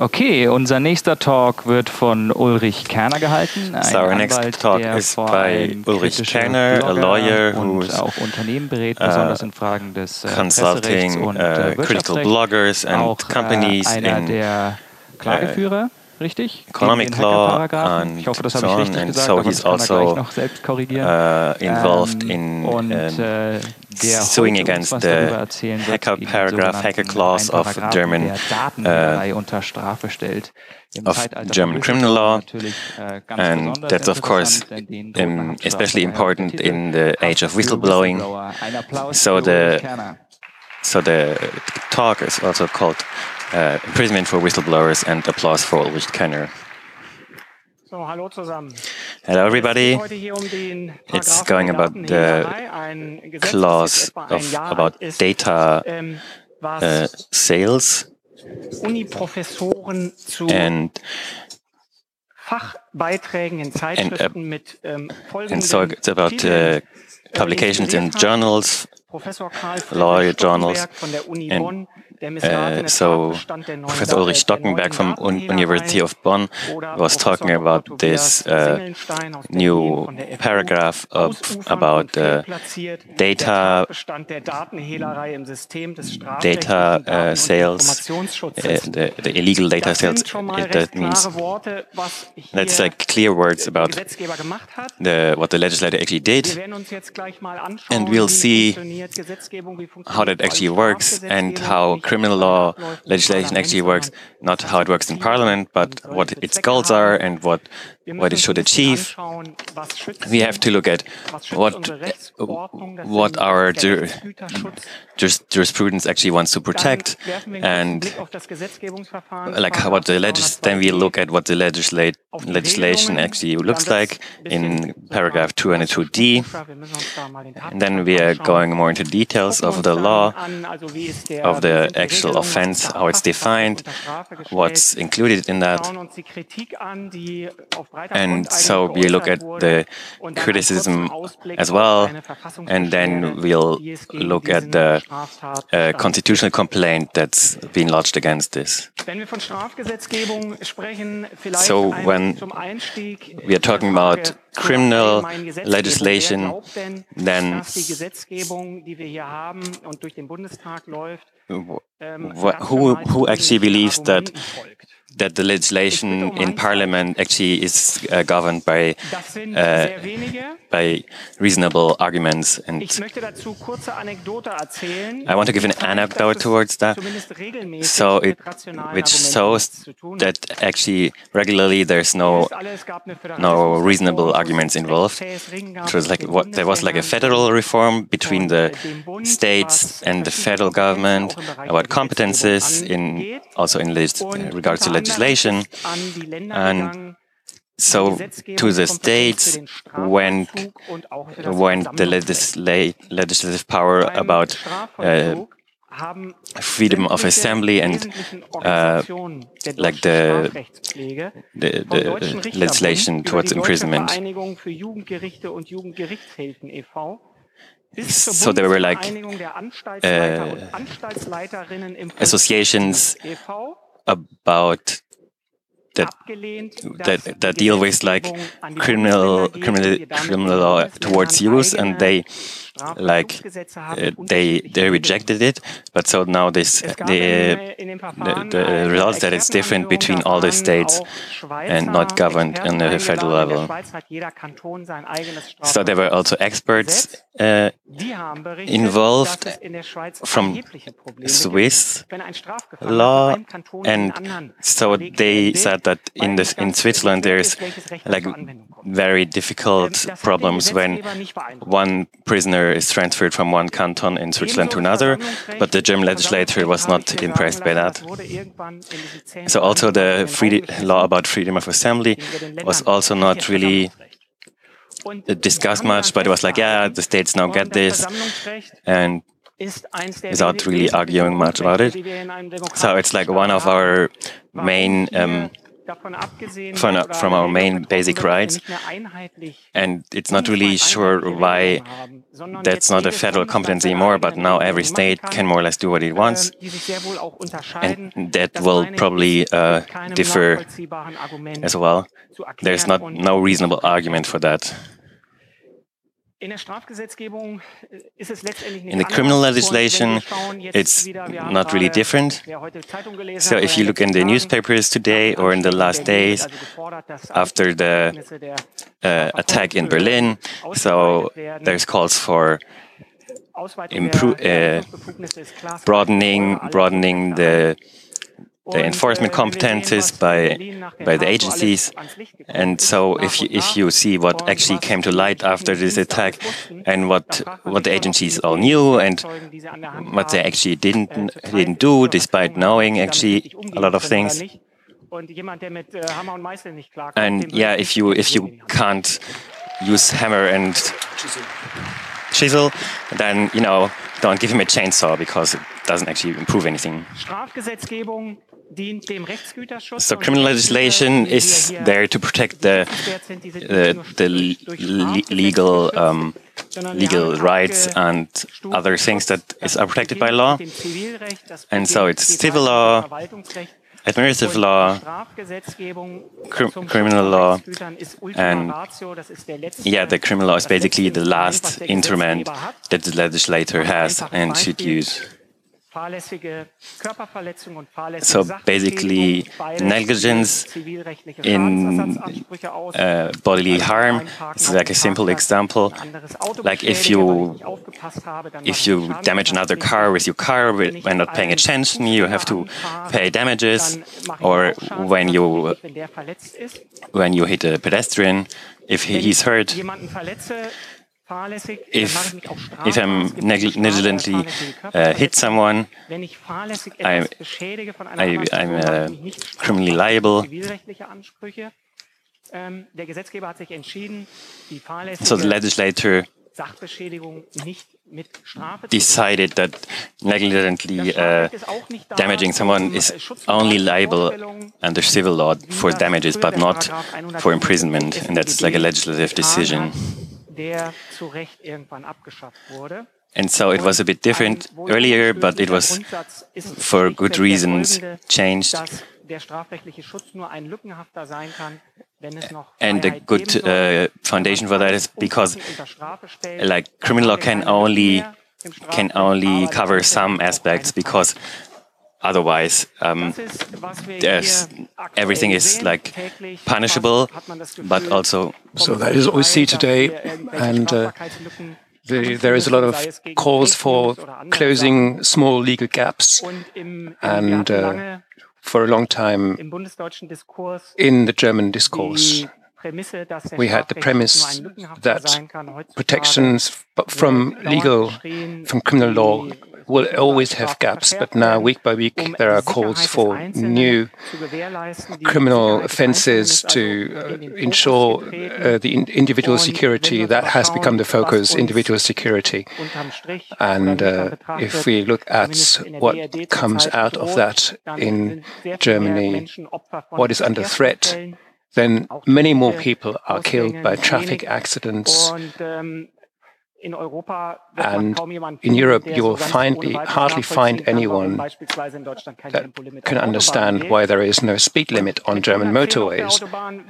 Okay, unser nächster Talk wird von Ulrich Kerner gehalten. Ein So our next Anwalt, talk der is vor by allem Ulrich kritische Kerner, a Blogger lawyer und who's auch Unternehmen berät, besonders in Fragen des Presserechts consulting und critical Wirtschaftsrechts. bloggers and Auch companies einer in der Klageführer, richtig? economic Gegen den law Hackerparagraphen. and Ich hoffe, das so habe ich on. richtig And gesagt, so aber he's das kann er gleich also noch selbst korrigieren. involved in Der suing heute against uns was the darüber erzählen wird, hacker gegen den paragraph, hacker sogenannten clause of Paragraphen, German der Datenhehlerei unter Strafe stellt. Im of Zeitalter German von criminal law, natürlich, ganz and besonders that's of course interessant, denn denen droht eine Haftstrafe. especially Daher auch der important Titel in the age of Haft für whistleblowing. Whistleblower. Ein Applaus So für Ulrich Kerner. the talk is also called Imprisonment for Whistleblowers, and applause for Ulrich Kerner. So, hallo zusammen. Hello everybody. Heute hier den It's Paragraphen going der about the Datenhehlerei, ein Gesetz, das clause jetzt etwa ein Jahr about alt ist, data was sales Uniprofessoren zu and Fachbeiträgen in Zeitschriften mit folgenden so it's about Titeln, publications in inspiriert hat. journals, Professor Karl law Friedrich journals, Stockenberg von der Uni and Bonn, der missratene so Tatbestand der neuen Professor Ulrich Stockenberg from University of Bonn was talking about this new paragraph about data sales, the illegal data sales. That means that's like clear words about what the legislator actually did, and we'll see how that actually works and how criminal law legislation actually works, not how it works in Parliament, but what its goals are and what it should achieve. We have to look at what our jurisprudence actually wants to protect, and like what then we look at what the legislation actually looks like in paragraph 202D, and then we are going more into details of the law, of the actual offense, how it's defined, what's included in that. And so we look at the criticism as well, and then we'll look at the constitutional complaint that's been lodged against this. So when we are talking about criminal legislation, then who actually believes that the legislation in Parliament actually is governed by reasonable arguments? And I want to give an anecdote towards that, which shows that actually regularly there's no reasonable arguments involved. It was like there was like a federal reform between the states and the federal government about competences also in regards to legislation, and so to the states went the legislative power about freedom of assembly and like the legislation towards imprisonment. So there were like associations about that deal with like criminal law towards youth, and they rejected it. But so now the result that it's different between all the states and not governed on the federal level. So there were also experts involved from Swiss law, and so they said that in Switzerland there's like very difficult problems when one prisoner is transferred from one canton in Switzerland to another, but the German legislature was not impressed by that. So also the law about freedom of assembly was also not really discussed much, but it was like, yeah, the states now get this, and without really arguing much about it. So it's like one of our main from our main basic rights. And it's not really sure why that's not a federal competence anymore, but now every state can more or less do what it wants. And that will probably differ as well. There's no reasonable argument for that. In the criminal legislation, it's not really different. So if you look in the newspapers today or in the last days after the attack in Berlin, so there's calls for broadening the enforcement competences by the agencies. And so if you see what actually came to light after this attack and what the agencies all knew and what they actually didn't do despite knowing actually a lot of things. And yeah, if you can't use hammer and chisel, then don't give him a chainsaw because it doesn't actually improve anything. So criminal legislation is there to protect the legal rights and other things that are protected by law. And so it's civil law, administrative law, criminal law, and yeah, the criminal law is basically the last instrument that the legislator has and should use. So basically, negligence in bodily harm is like a simple example. Like if you damage another car with your car when not paying attention, you have to pay damages. Or when you hit a pedestrian, if he's hurt. If I'm negligently hit someone, I'm criminally liable. So the legislator decided that negligently damaging someone is only liable under civil law for damages, but not for imprisonment, and that's like a legislative decision. And so it was a bit different earlier, but it was for good reasons changed. And the good foundation for that is because like criminal law can only cover some aspects, because otherwise everything is like punishable, but also. So that is what we see today, and there is a lot of calls for closing small legal gaps, and for a long time in the German discourse, we had the premise that protections from criminal law will always have gaps, but now week by week there are calls for new criminal offences to ensure the individual security. That has become the focus, individual security. And if we look at what comes out of that in Germany, what is under threat, then many more people are killed by traffic accidents. And in Europe, you will hardly find anyone that can understand why there is no speed limit on German motorways.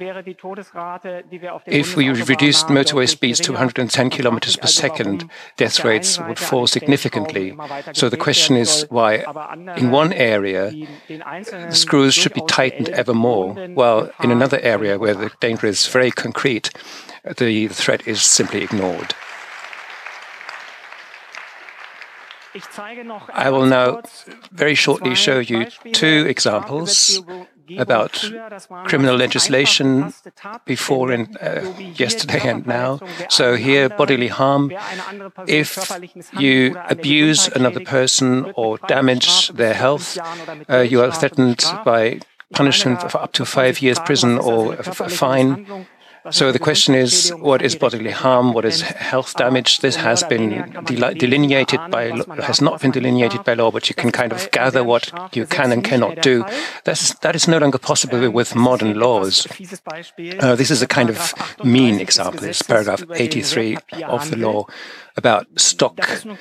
If we reduced motorway speeds to 110 kilometers per second, death rates would fall significantly. So the question is why in one area the screws should be tightened ever more, while in another area where the danger is very concrete, the threat is simply ignored. I will now very shortly show you two examples about criminal legislation before and yesterday and now. So here, bodily harm. If you abuse another person or damage their health, you are threatened by punishment for up to 5 years prison or a fine. So the question is, what is bodily harm? What is health damage? This has been delineated has not been delineated by law, but you can kind of gather what you can and cannot do. That is no longer possible with modern laws. This is a kind of mean example. It's paragraph 83 of the law about stock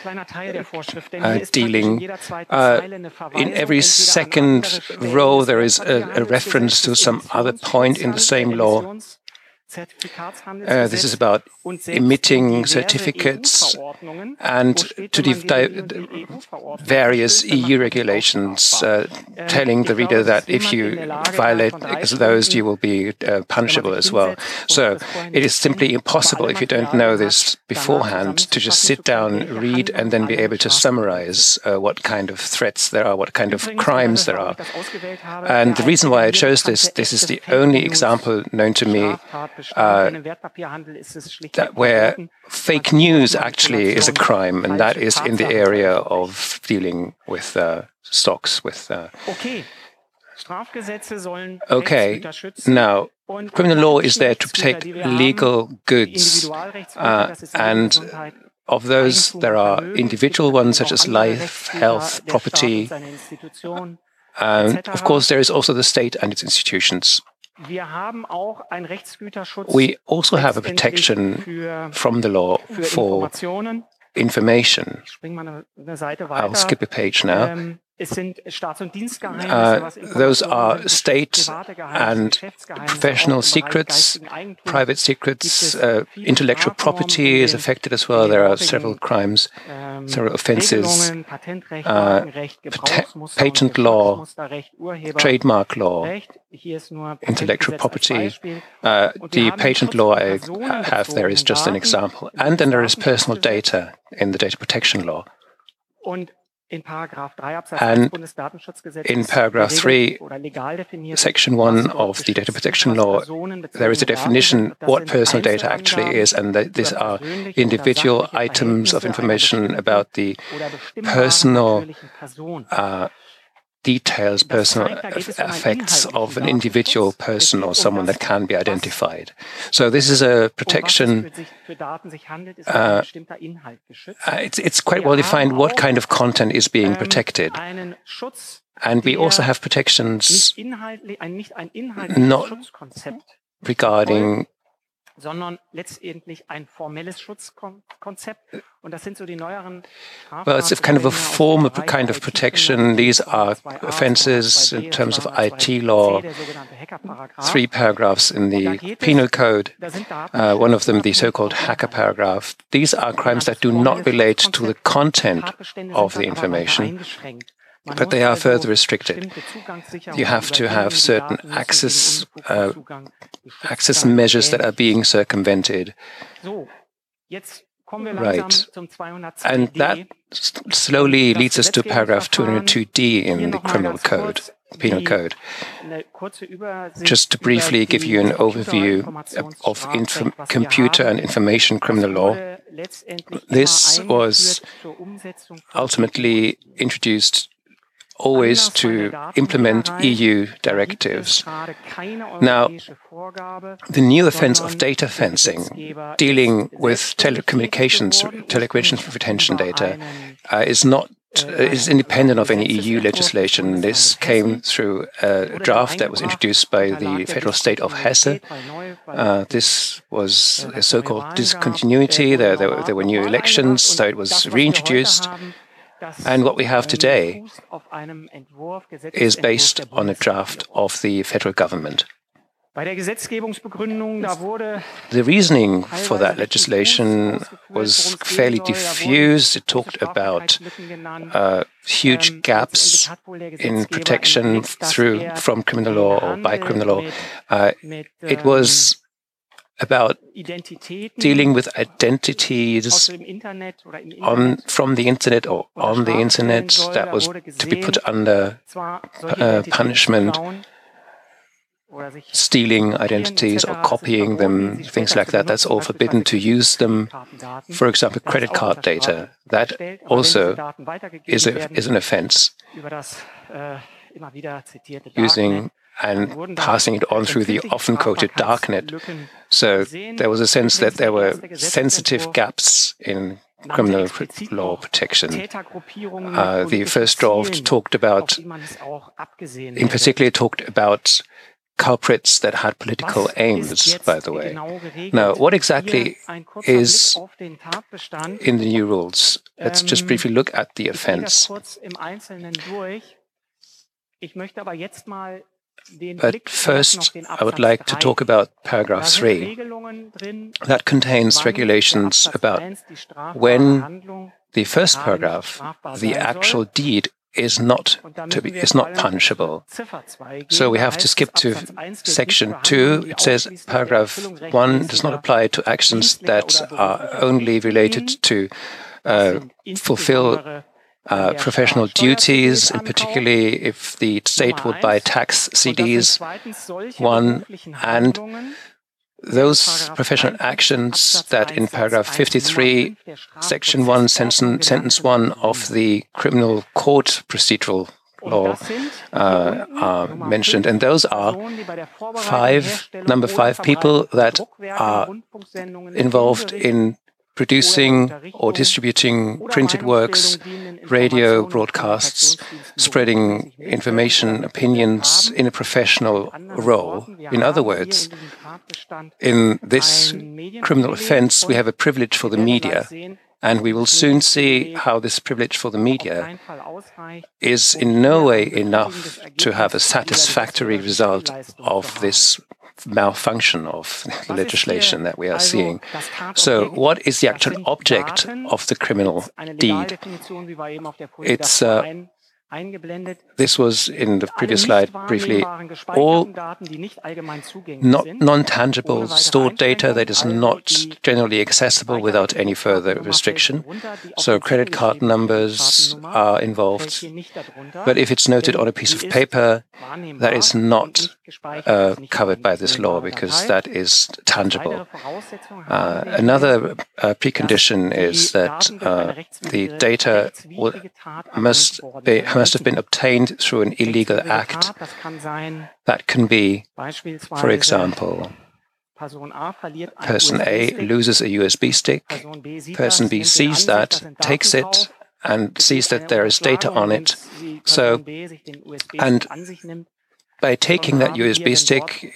dealing. In every second row, there is a reference to some other point in the same law. This is about emitting certificates and to the various EU regulations telling the reader that if you violate those, you will be punishable as well. So it is simply impossible, if you don't know this beforehand, to just sit down, read, and then be able to summarize what kind of threats there are, what kind of crimes there are. And the reason why I chose this is the only example known to me where fake news actually is a crime, and that is in the area of dealing with stocks. Okay, now criminal law is there to protect legal goods, and of those there are individual ones such as life, health, property, and of course there is also the state and its institutions. We also have a protection from the law for information. I'll skip a page now. Those are state and professional secrets, private secrets, intellectual property is affected as well. There are several crimes, several offenses, patent law, trademark law, intellectual property. The patent law I have there is just an example. And then there is personal data in the data protection law. And in paragraph 3, section 1 of the data protection law, there is a definition what personal data actually is, and that these are individual items of information about the personal details, personal effects of an individual person or someone that can be identified. So this is a protection. It's quite well defined what kind of content is being protected. And we also have protections not regarding well, it's a kind of a form of kind of protection. These are offenses in terms of IT law, 3 paragraphs in the penal code, one of them the so-called hacker paragraph. These are crimes that do not relate to the content of the information, but they are further restricted. You have to have certain access measures that are being circumvented. Right. And that slowly leads us to paragraph 202D in the criminal code, penal code. Just to briefly give you an overview of computer and information criminal law, this was ultimately introduced always to implement EU directives. Now, the new offense of data fencing, dealing with telecommunications retention data, is independent of any EU legislation. This came through a draft that was introduced by the federal state of Hesse. This was a so-called discontinuity. There were new elections, so it was reintroduced. And what we have today is based on a draft of the federal government. The reasoning for that legislation was fairly diffuse. It talked about huge gaps in protection from criminal law or by criminal law. It was about dealing with identities from the internet or on the internet that was to be put under punishment. Stealing identities or copying them, things like that, that's all forbidden to use them. For example, credit card data, that also is an offense. Using and passing it on through the often quoted darknet. So there was a sense that there were sensitive gaps in criminal law protection. The first draft talked about, in particular, talked about culprits that had political aims, by the way. Now, what exactly is in the new rules? Let's just briefly look at the offense. But first, I would like to talk about paragraph 3. That contains regulations about when the first paragraph, the actual deed, is not punishable. So we have to skip to section 2. It says paragraph 1 does not apply to actions that are only related to fulfill professional duties, and particularly if the state would buy tax CDs, and those professional actions that in paragraph 53, section 1, sentence 1 of the criminal court procedural law are mentioned. And those are number 5 people that are involved in producing or distributing printed works, radio broadcasts, spreading information, opinions in a professional role. In other words, in this criminal offense, we have a privilege for the media, and we will soon see how this privilege for the media is in no way enough to have a satisfactory result of this malfunction of the legislation that we are seeing. So what is the actual object of the criminal deed? It's this was in the previous slide briefly. All non-tangible stored data that is not generally accessible without any further restriction. So credit card numbers are involved. But if it's noted on a piece of paper, that is not covered by this law because that is tangible. Another precondition is that the data must have been obtained through an illegal act. That can be, for example, person A loses a USB stick, person B sees that, takes it, and sees that there is data on it. So, and by taking that USB stick,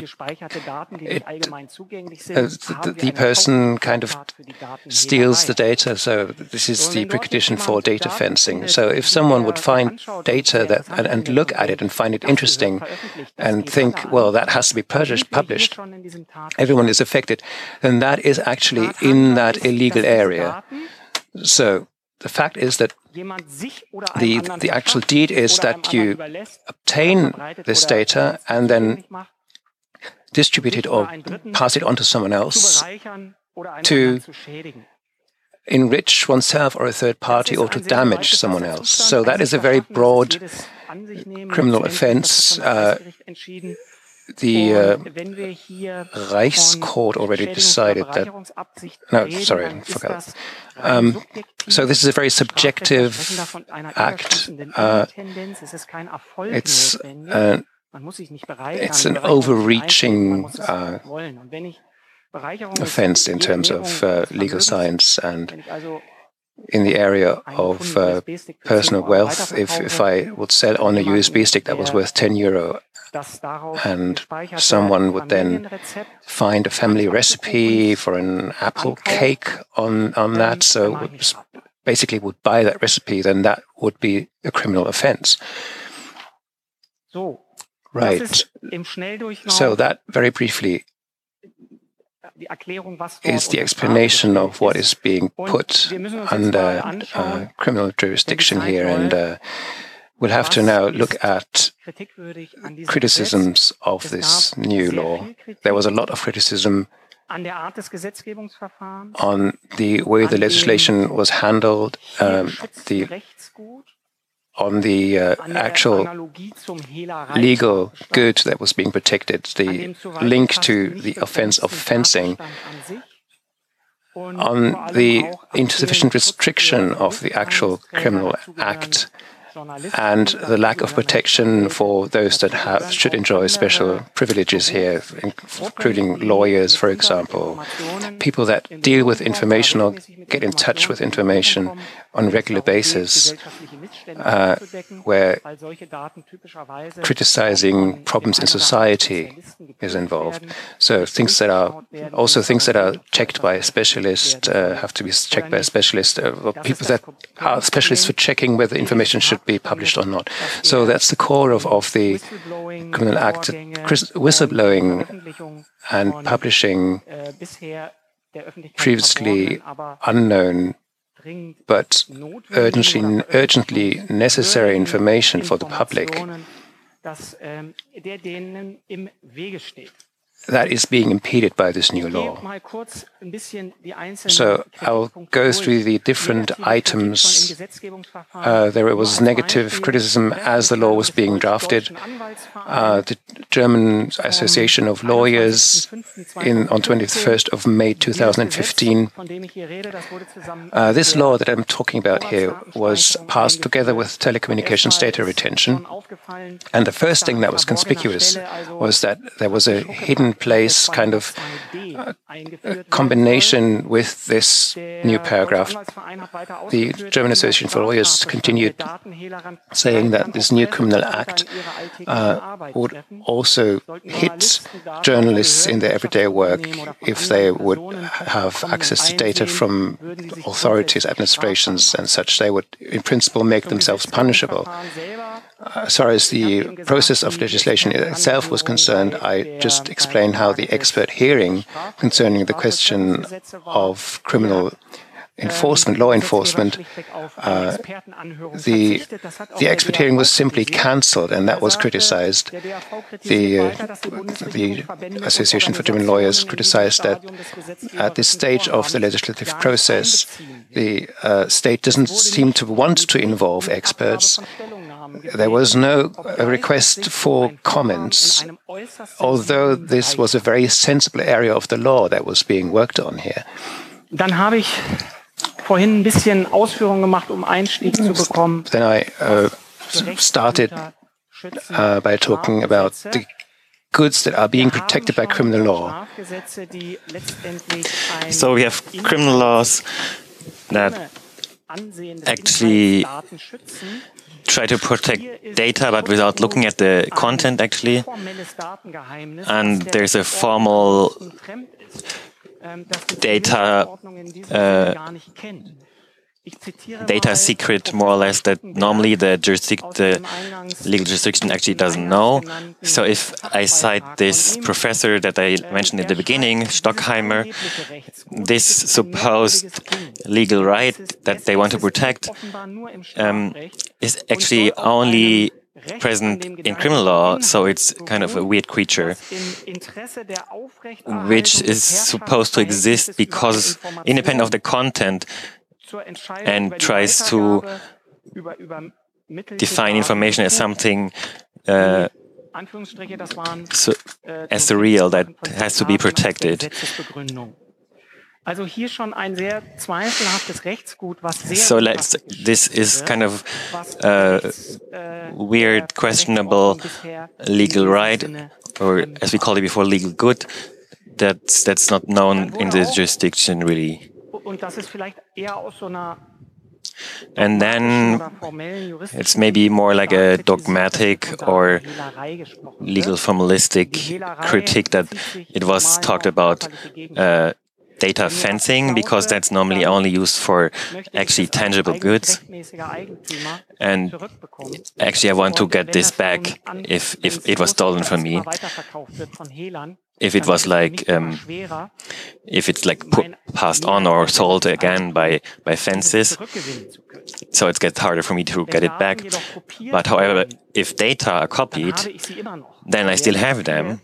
the person kind of steals the data. So this is the precondition for data fencing. So if someone would find data that and look at it and find it interesting and think, well, that has to be published, everyone is affected, then that is actually in that illegal area. So the fact is that the actual deed is that you obtain this data and then distribute it or pass it on to someone else to enrich oneself or a third party or to damage someone else. So that is a very broad criminal offense. The Reichscourt already decided that. No, sorry, I forgot. So this is a very subjective act. It's an overreaching offense in terms of legal science, and in the area of personal wealth. If I would sell on a USB stick that was worth €10, and someone would then find a family recipe for an apple cake on that, so basically would buy that recipe, then that would be a criminal offense. Right. So that, very briefly, is the explanation of what is being put under criminal jurisdiction here, and we'll have to now look at criticisms of this new law. There was a lot of criticism on the way the legislation was handled, on the actual legal good that was being protected, the link to the offense of fencing, on the insufficient restriction of the actual criminal act, and the lack of protection for those that should enjoy special privileges here, including lawyers, for example, people that deal with information or get in touch with information on a regular basis, where criticizing problems in society is involved. So things that are checked by a specialist have to be checked by a specialist, or people that are specialists for checking whether information should be published or not. So that's the core of the Criminal Act, whistleblowing and publishing previously unknown but urgently necessary information for the public. That is being impeded by this new law. So I'll go through the different items. There was negative criticism as the law was being drafted. The German Association of Lawyers on 21st of May 2015. This law that I'm talking about here was passed together with telecommunications data retention. And the first thing that was conspicuous was that there was a hidden place kind of combination with this new paragraph. The German Association for Lawyers continued saying that this new criminal act would also hit journalists in their everyday work if they would have access to data from authorities, administrations and such. They would, in principle, make themselves punishable. As far as the process of legislation itself was concerned, I just explained how the expert hearing concerning the question of criminal enforcement, law enforcement, the expert hearing was simply cancelled, and that was criticized. The Association for German Lawyers criticized that at this stage of the legislative process, the state doesn't seem to want to involve experts. There was no request for comments, although this was a very sensible area of the law that was being worked on here. Dann habe ich vorhin ein bisschen Ausführungen gemacht, Einstieg zu bekommen. Then I started by talking about the goods that are being protected by criminal law. So we have criminal laws that actually try to protect data, but without looking at the content, actually. And there's a formal data secret, more or less, that normally the legal jurisdiction actually doesn't know. So if I cite this professor that I mentioned at the beginning, Stockheimer, this supposed legal right that they want to protect is actually only present in criminal law, so it's kind of a weird creature, which is supposed to exist because independent of the content, and tries to define information as something as surreal that has to be protected. So this is kind of weird, questionable legal right, or as we called it before, legal good, that's not known in the jurisdiction really. And then it's maybe more like a dogmatic or legal formalistic critique that it was talked about data fencing, because that's normally only used for actually tangible goods. And actually I want to get this back if it was stolen from me. If it was like, if it's like passed on or sold again by fences, so it gets harder for me to get it back. But however, if data are copied, then I still have them.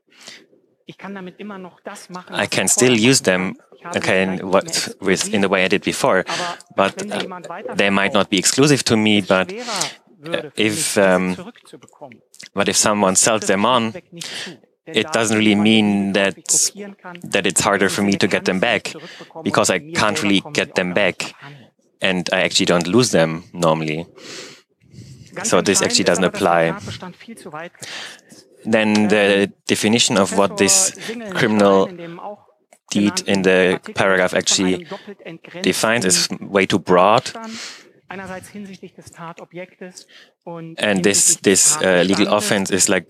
I can still use them, okay, in the way I did before, but they might not be exclusive to me. But if someone sells them on, it doesn't really mean that it's harder for me to get them back, because I can't really get them back, and I actually don't lose them normally. So this actually doesn't apply. Then the definition of what this criminal deed in the paragraph actually defines is way too broad. And this legal offense is like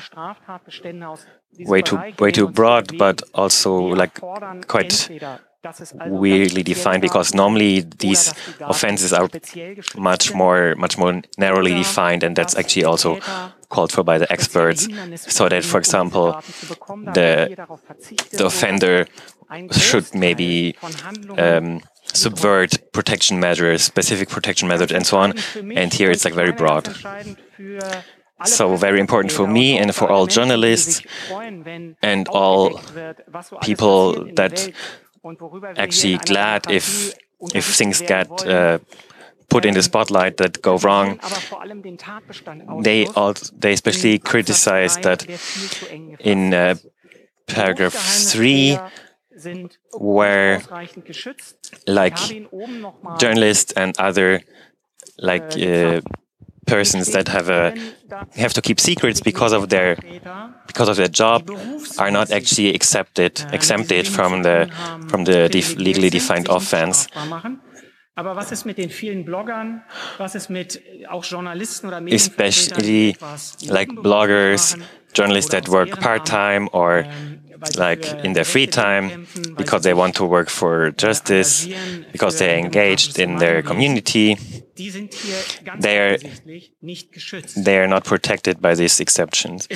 way too broad, but also like quite weirdly defined, because normally these offenses are much more narrowly defined, and that's actually also called for by the experts. So that, for example, the offender should maybe subvert protection measures, specific protection measures, and so on. And here it's like very broad. So very important for me and for all journalists and all people that actually glad if things get put in the spotlight that go wrong. They especially criticize that in paragraph 3, where like journalists and other like persons that have to keep secrets because of their job are not actually exempted from the legally defined offense. Especially like bloggers, journalists that work part-time or like in their free time because they want to work for justice, because they're engaged in their community. They are not protected by these exceptions.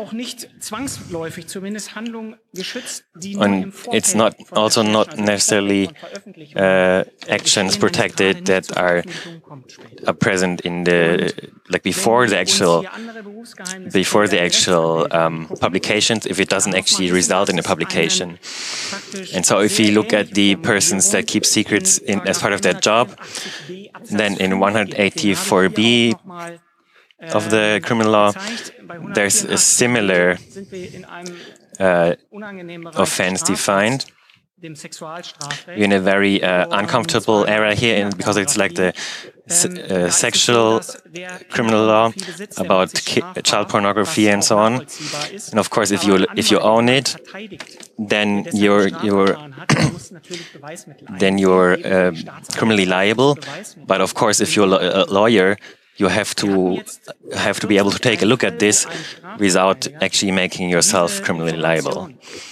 And it's also not necessarily actions protected that are present in before the actual publications, if it doesn't actually result in a publication. And so if you look at the persons that keep secrets as part of their job, then in 184b of the criminal law, there's a similar offense defined. We're in a very uncomfortable era here, because it's like the sexual criminal law about child pornography and so on. And of course, if you own it, then you're criminally liable. But of course, if you're a lawyer, you have to be able to take a look at this without actually making yourself criminally liable.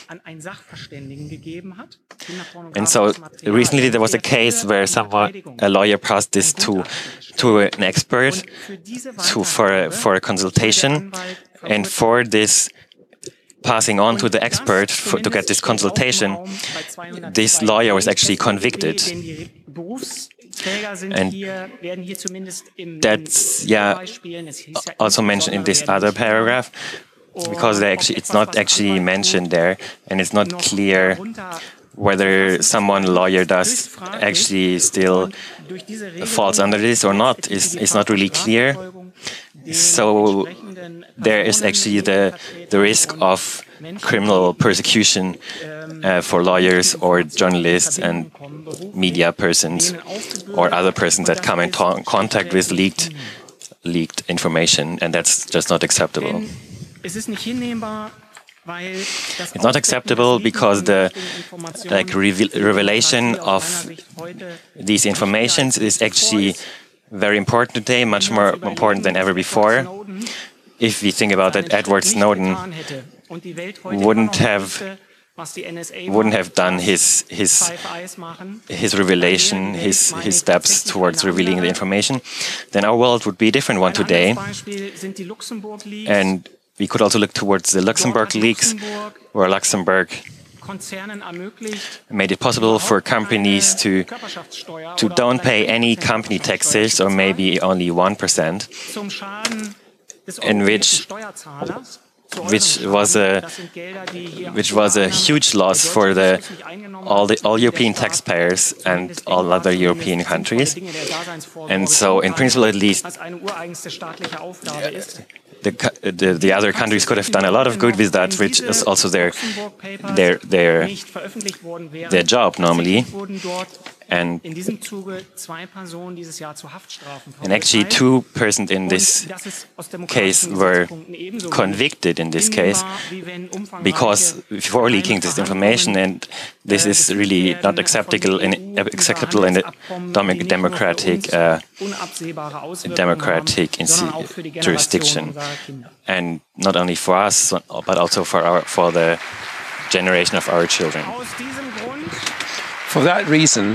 And so recently there was a case where a lawyer passed this to an expert for a consultation, and for this passing on to the expert to get this consultation, this lawyer was actually convicted. And that's also mentioned in this other paragraph, because it's not actually mentioned there, and it's not clear whether someone lawyer does actually still falls under this or not. It's not really clear. So there is actually the risk of criminal persecution for lawyers or journalists and media persons or other persons that come in contact with leaked information, and that's just not acceptable. It's not acceptable because the revelation of these informations is actually very important today, much more important than ever before. If we think about that, Edward Snowden wouldn't have done his revelation, his steps towards revealing the information, then our world would be a different one today. And we could also look towards the Luxembourg leaks, where Luxembourg made it possible for companies to don't pay any company taxes, or maybe only 1%, in which was a huge loss for all European taxpayers and all other European countries. And so, in principle, at least, the other countries could have done a lot of good with that, which is also their job normally. And actually 2 persons in this case were convicted in this case because before leaking this information, and this is really not acceptable in a democratic jurisdiction, and not only for us but also for the generation of our children. For that reason,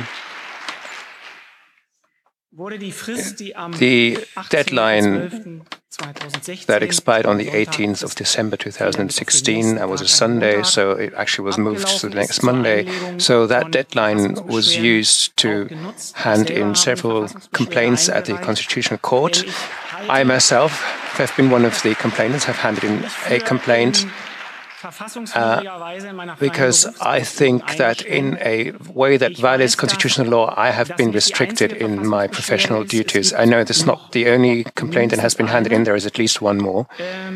the deadline that expired on the 18th of December 2016, that was a Sunday, so it actually was moved to the next Monday. So that deadline was used to hand in several complaints at the Constitutional Court. I myself have been one of the complainants, have handed in a complaint because I think that in a way that violates constitutional law, I have been restricted in my professional duties. I know this is not the only complaint that has been handed in. There is at least one more,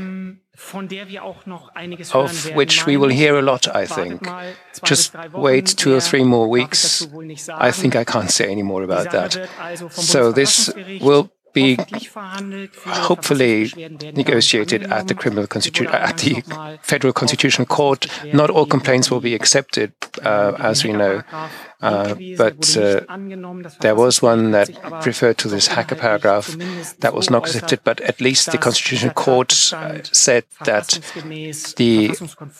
of which we will hear a lot, I think. Just wait 2 or 3 more weeks. I think I can't say any more about that. So this will be hopefully negotiated at the Federal Constitutional Court. Not all complaints will be accepted, as we know, but there was one that referred to this hacker paragraph that was not accepted. But at least the Constitutional Court said that the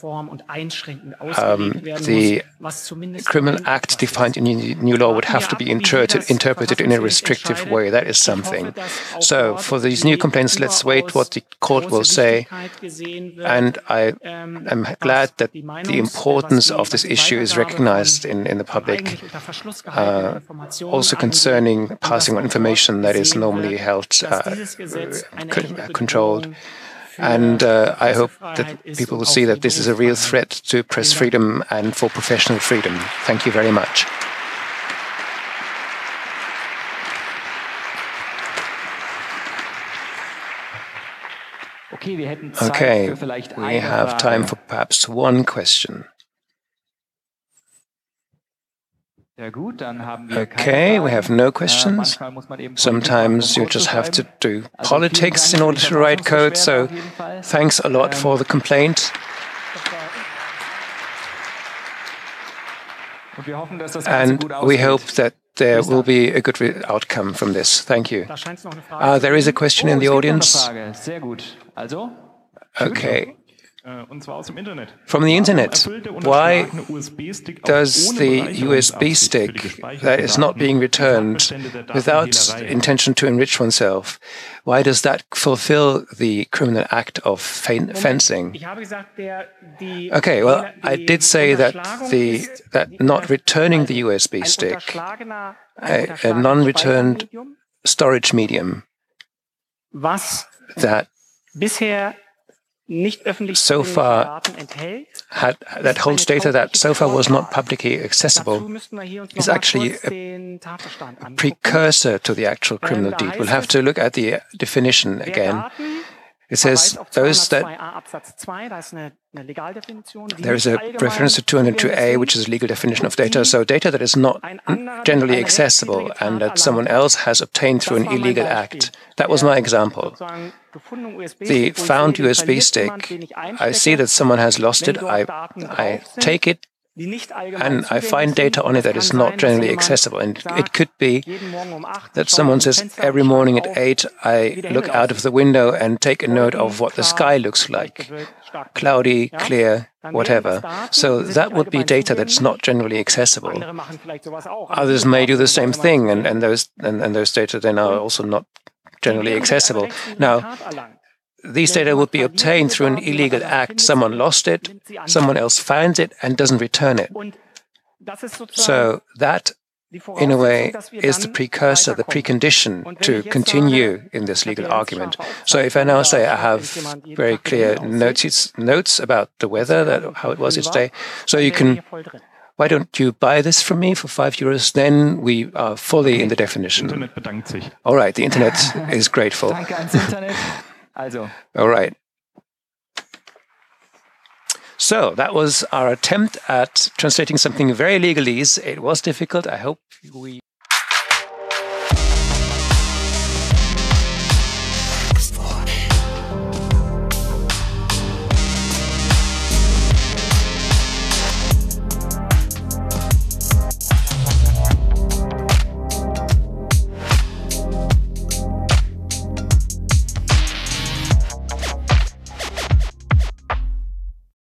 Criminal Act defined in new law would have to be interpreted in a restrictive way. That is something. So for these new complaints, let's wait what the court will say. And I am glad that the importance of this issue is recognized in the public, also concerning passing on information that is normally held controlled. And I hope that people will see that this is a real threat to press freedom and for professional freedom. Thank you very much. Okay, we have time for perhaps one question. Okay, we have no questions. Sometimes you just have to do politics in order to write code, so thanks a lot for the complaint. And we hope that there will be a good outcome from this. Thank you. There is a question in the audience. Okay. From the internet. Why does the USB stick that is not being returned without intention to enrich oneself, why does that fulfill the criminal act of fencing? Okay, well, I did say that that not returning the USB stick, a non-returned storage medium, that so far that holds data that so far was not publicly accessible, is actually a precursor to the actual criminal deed. We'll have to look at the definition again. It says those that there is a reference to 202a, which is a legal definition of data. So data that is not generally accessible and that someone else has obtained through an illegal act. That was my example. The found USB stick, I see that someone has lost it. I take it and I find data on it that is not generally accessible. And it could be that someone says, every morning at 8, I look out of the window and take a note of what the sky looks like. Cloudy, clear, whatever. So that would be data that's not generally accessible. Others may do the same thing, and those data then are also not generally accessible. Now, these data would be obtained through an illegal act. Someone lost it, someone else finds it and doesn't return it. So that, in a way, is the precursor, the precondition to continue in this legal argument. So if I now say I have very clear notes about the weather, how it was each day, so you can, why don't you buy this from me for €5? Then we are fully in the definition. All right, the internet is grateful. All right. So that was our attempt at translating something very legalese. It was difficult. I hope we